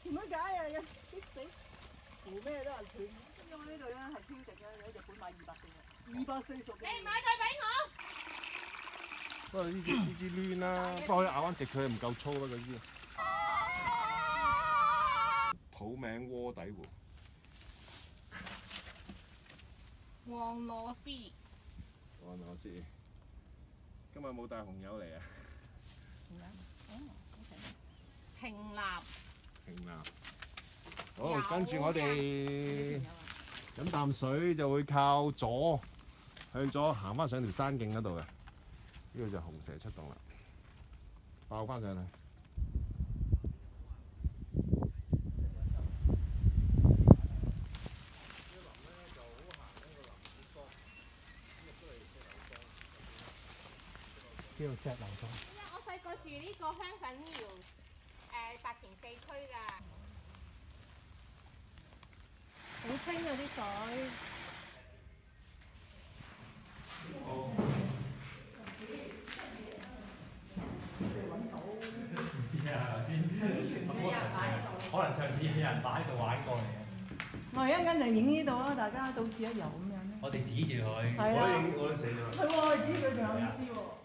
點解啊？有激死，扶咩都係斷。因為呢度咧係超值嘅，喺日本買240嘅。 你買對俾我。 不過呢支攣啦，不過可以咬翻直佢唔夠粗啦嗰支。土名鍋底湖。 黃螺絲。 黃螺絲。今日冇帶紅油嚟啊！ 平立。 平立。好，跟住我哋飲啖水就會靠左向左行翻上條山徑嗰度嘅。呢個就紅蛇出洞啦，爆翻上去。 叫做石樓莊。 我細個住呢個香粉寮達田4區㗎。 好清啊啲水。 唔知啊，頭先可能上次有人擺喺度玩過嚟嘅。 我哋一陣間就影呢度啊，大家到此一遊咁樣咧。 我哋指住佢。 係啊。 我都死咗。 係喎，指佢仲有意思喎。